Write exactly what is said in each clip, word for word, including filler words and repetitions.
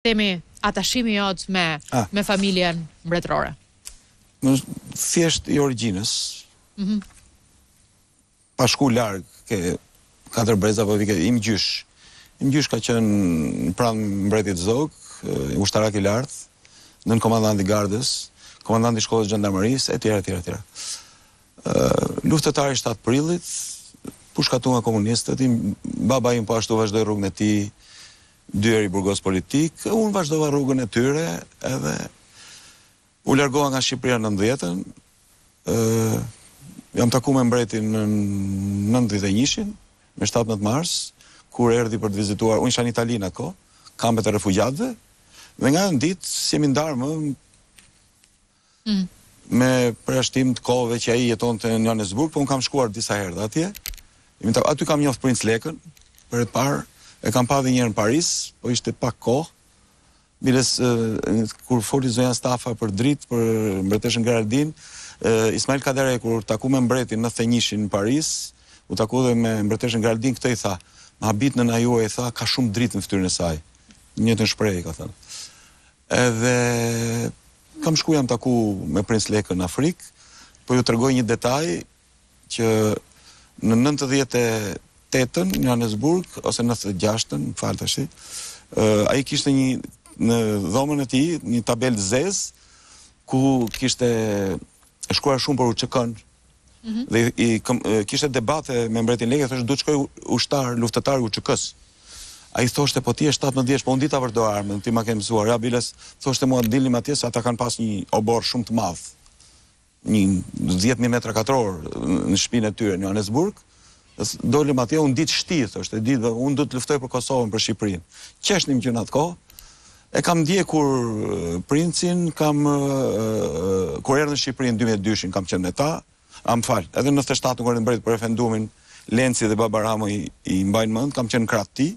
themi atashimi jot me ah. me familjen mbretërore? Thjesht i origjinës. Mhm. Pa shku larg ke katër breza, po vike im gjysh. Im gjysh ka qenë pranë mbretit Zog, ushtarak i lartë, nën komandanti i gardës, komandanti i shkollës xhandarmerisë, etj, etj, etj. Uh, luftëtari i shtatë prillit, pushkatu nga komunistët, baba im po ashtu vazhdoi rrugën e tij, dy herë i burgos politik, unë vazhdova rrugën e tyre, edhe u largova nga Shqipëria në nëntëdhjetën, uh, jam taku me mbretin në nëntëdhjetë e njëshin, me shtatëmbëdhjetë mars, kur erdhi për të vizituar, unë isha në Itali në ato, kampet e refugjatëve, dhe nga në ditë, si jemi ndarë më, mm. me përjashtim të kohëve që ai jetonte në Johannesburg, po unë kam shkuar disa herë atje, aty kam njoft Princ Lekën, për e të parë, e kam pa dhe njërë në Paris, po ishte pak kohë, Miles, kur foli zonja Stafa për dritë, për mbreteshën Geraldin, Ismail Kadare, kur taku me mbretin në njëzet në Paris, u taku dhe me mbreteshën Geraldin, këtë i tha, më habit në na juaj, i tha, ka shumë dritë në fytyrën e saj. Një të në shprej, ka thënë. Edhe kam shku jam taku me Princ Lekën në Afrikë, po ju tregoj një detaj që në nëntëdhjetë e tetën në Johannesburg, ose nëntëdhjetë e gjashtën, më falë tash, uh, ai kishte një në dhomën e tij një tabelë zez ku kishte shkruar shumë për U Ç K-n. Mm-hmm. Dhe i, i kishte debate me mbretin Lekë, thoshte duhet shkoj ushtar, luftëtar U Ç K-s. Ai thoshte po ti je shtatëmbëdhjetë vjeç, po unë di ta vërdo armën, ti ma ke mësuar. Ja Biles, thoshte mua dilnim atje se ata kanë pas një obor shumë të madh. Një dhjetë mijë metra katror në shtëpinë e tyre në Johannesburg. Dolëm atje, unë ditë shti, thoshte, ditë, unë do të luftoj për Kosovën, për Shqipërinë. Qeshnim që në atë kohë. E kam ndjekur princin, kam uh, kur erdhën në Shqipëri në dy mijë e dy-shin kam qenë me ta, am fal, edhe në nëntëdhjetë e shtatën kur erdhën mbret për referendumin, Lenci dhe Baba Ramo i, i mbajnë mend, kam qenë krah ti.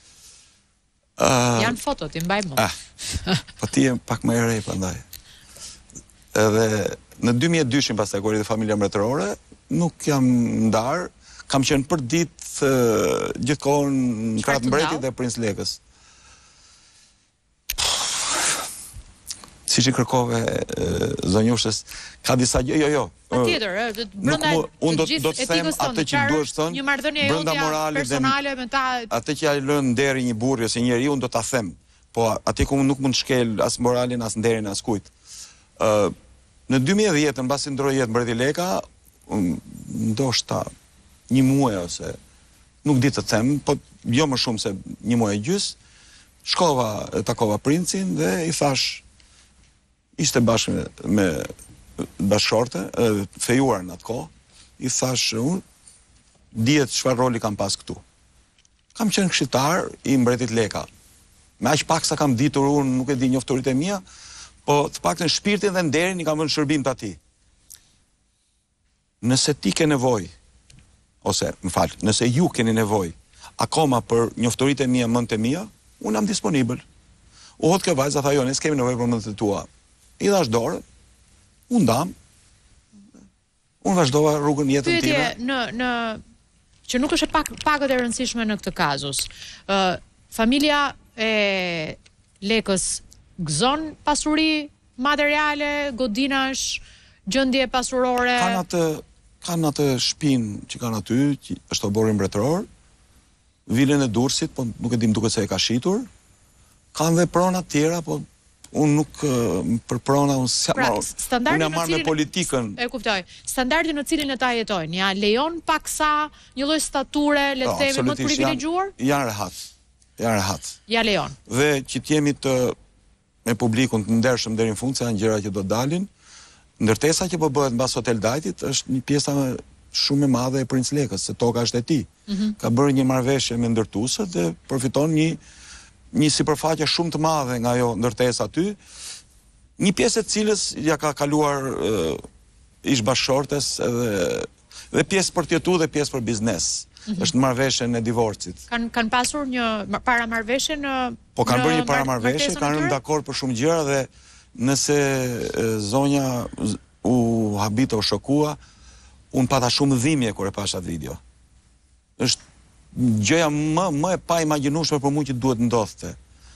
Uh, Janë fotot, i mbajnë mend. Ah, po ti je pak më e re prandaj. Edhe në dy mijë e dy-shin pastaj kur erdhi familja mbretërore, nuk jam ndar, kam qenë për ditë uh, gjithkohën në krah të mbretit dhe Princ Lekës. Si që kërkove zonjushës, ka disa gjë, jo, jo. Pa tjetër, brenda të gjithë etikës tonë, qarë një marrëdhënie jotja personale me ta... Atë që ja lënë nderi një burri ose njeri, unë do ta them, po atë ku nuk mund të shkel as moralin, as nderin, as kujt. Në dy mijë e dhjetë, në basi ndroi jetë mbreti Leka, ndoshta një muaj ose, nuk di të them, po jo më shumë se një muaj e gjys, shkova, takova princin dhe i thash, ishte bashkë me, me bashkëshorte, fejuar në atë kohë, i thash unë, dihet çfarë roli kam pas këtu. Kam qenë këshilltar i mbretit Leka. Me aq pak sa kam ditur unë, nuk e di njofturitë e mia, po të paktën shpirtin dhe nderin i kam vënë shërbim të atij. Nëse ti ke nevojë, ose, më fal, nëse ju keni nevojë akoma për njofturitë e mia, mëndët e mia, unë jam disponibël. U hot ke vajza, tha jo, ne s'kemi nevojë për mëndët e tua. I dhash dorë, unë dam, unë vazhdova rrugën jetën time. Pyetje në, në, që nuk është pak, pakët e rëndësishme në këtë kazus. Uh, familja e Lekës gëzon pasuri materiale, godinash, gjendje pasurore? Kanë atë, kanë atë shpinë që kanë aty, që është obori mbretëror, vilën e Durrësit, po nuk e dim duket se e ka shitur, kanë dhe prona tjera, po unë nuk për prona, unë si pra, unë jam marrë me politikën. E kuptoj. Standardi në cilin e ta jetojnë, ja lejon paksa një lloj stature, le të themi më të privilegjuar? Janë, janë rehat. Janë rehat. Ja lejon. Dhe që të jemi të me publikun të ndershëm deri në fund, se janë gjëra që do të dalin. Ndërtesa që po bëhet mbas Hotel Dajtit është një pjesa shumë e madhe e Princ Lekës, se toka është e tij. Mm-hmm. Ka bërë një marrëveshje me ndërtuesët dhe përfiton një një sipërfaqe shumë të madhe nga ajo ndërtesë aty, një pjesë e cilës ja ka kaluar uh, ish bashkëshortes edhe dhe pjesë për të jetuar dhe pjesë për biznes. Mm-hmm. Është marrëveshjen e divorcit. Kan kanë pasur një paramarrëveshje në Po kanë bërë një paramarrëveshje, kanë rënë dakord për shumë gjëra dhe nëse e, zonja u habita u shokua, unë pata shumë dhimbje kur e pash atë video. Është gjëja më, më e pa imagjinueshme për mua që duhet ndodhte.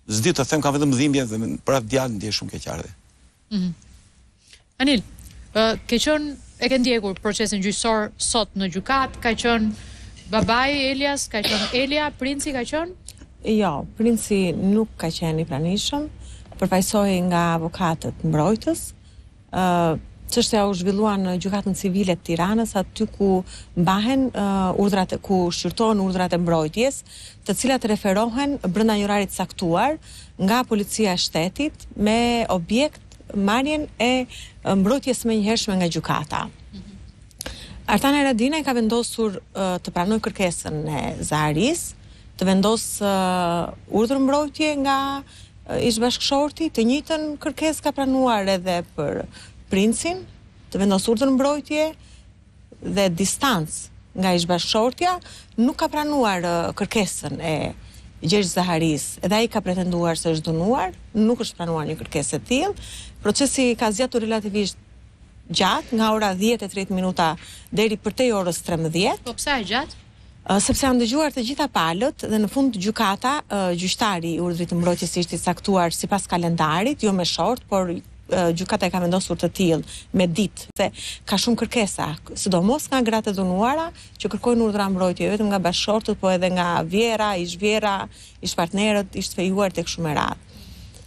s'di të them, kam vetëm dhimbje dhe për atë djalë ndjej shumë keqardhje. Mhm. Anil, uh, ke qenë e ke ndjekur procesin gjyqësor sot në gjykat, ka qenë babai Elias, ka qenë Elia, princi ka qenë? Jo, princi nuk ka qenë i pranishëm, përfaqësohej nga avokatët mbrojtës. ë Çështja u zhvillua në gjykatën civile të Tiranës, aty ku mbahen uh, urdhrat, ku shqyrtohen urdhrat e mbrojtjes, të cilat referohen brenda një orari të caktuar nga policia e shtetit me objekt marrjen e mbrojtjes menjëhershme nga gjykata. Artan Haradinaj ka vendosur uh, të pranojë kërkesën e Zaharis, të vendos uh, urdhër mbrojtje nga uh, ish bashkëshorti, të njëjtën kërkesë ka pranuar edhe për princin, të vendos urdhër mbrojtje dhe distancë nga ish bashkëshortja, nuk ka pranuar uh, kërkesën e Gjergj Zaharis, edhe ai ka pretenduar se është dënuar, nuk është pranuar një kërkesë e tillë. Procesi ka zgjatur relativisht gjatë, nga ora dhjetë e tridhjetë minuta deri përtej orës trembëdhjetë. Po pse e gjatë? Uh, sepse janë dëgjuar të gjitha palët dhe në fund gjykata, uh, gjyqtari i urdhrit të mbrojtjes ishte i caktuar sipas kalendarit, jo me short, por uh, gjykata e ka vendosur të tillë me ditë, se ka shumë kërkesa, sidomos nga gratë e dënuara që kërkojnë urdhra mbrojtje, jo vetëm nga bashkëshortët, po edhe nga vjera, ish vjera, ish partnerët, ish të fejuar tek shumë e radhë.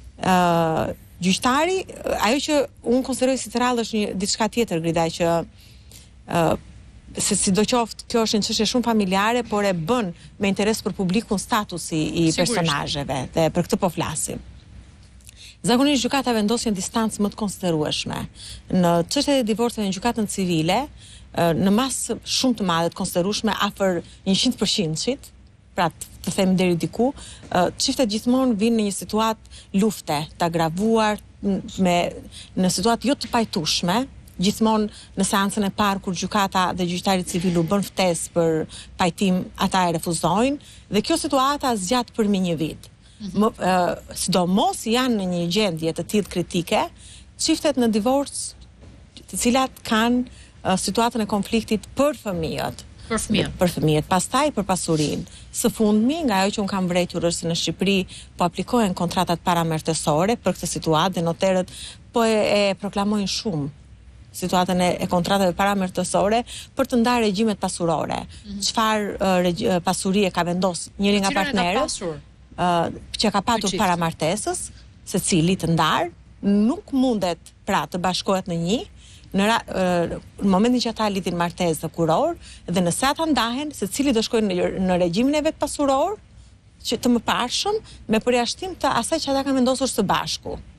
Uh, gjyqtari, ajo që unë konsideroj si të rrallë është një diçka tjetër, Grida, që uh, se sidoqoftë kjo është një çështje shumë familjare, por e bën me interes për publikun statusi i personazheve, dhe për këtë po flasim. Zakonisht gjykata vendos një distancë më të konsiderueshme. Në çështjet e divorceve në gjykatën civile, në masë shumë të madhe të konsiderueshme, afër njëqind përqind, pra të them deri diku, çiftet gjithmonë vinë në një situatë lufte, të agravuar, me në situatë jo të pajtueshme. Gjithmonë në seancën e parë kur gjykata dhe gjyqtari civil u bën ftesë për pajtim, ata e refuzojnë, dhe kjo situata zgjat për mbi një vit. Më, uh, sidomos janë në një gjendje të tillë kritike çiftet në divorc, të cilat kanë uh, situatën e konfliktit për fëmijët. Për fëmijët. Për fëmijët, pastaj për pasurinë. Së fundmi, nga ajo që un kam vërejtur është se në Shqipëri po aplikohen kontratat paramartesore për këtë situatë dhe noterët po e, e proklamojnë shumë situatën e, e kontratave paramartesore për të ndarë regjimet pasurore. Çfarë mm-hmm. uh, pasurie ka vendos njëri nga partnerët? Uh, që ka patur para martesës, se cili të ndarë, nuk mundet pra të bashkohet në një, në, uh, në momentin që ata lidhin martesë dhe kuror, dhe nëse ata ndahen, se cili do shkojnë në, në regjimin e vetë pasuror, që të mëparshëm, me përjashtim të asaj që ata kanë vendosur së bashku.